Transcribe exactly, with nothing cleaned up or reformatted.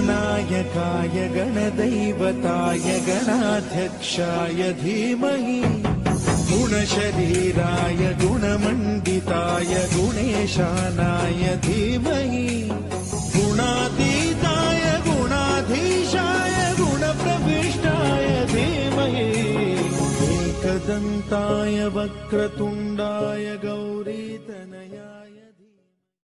गणनायकाय गणदैवताय गणाध्यक्षाय धीमहि गुणशरीराय गुणमण्डिताय गुणेशानाय धीमहि गुणातीताय गुणाधीशाय गुणप्रविष्टाय धीमहि एकदन्ताय वक्रतुण्डाय गौरीतनयाय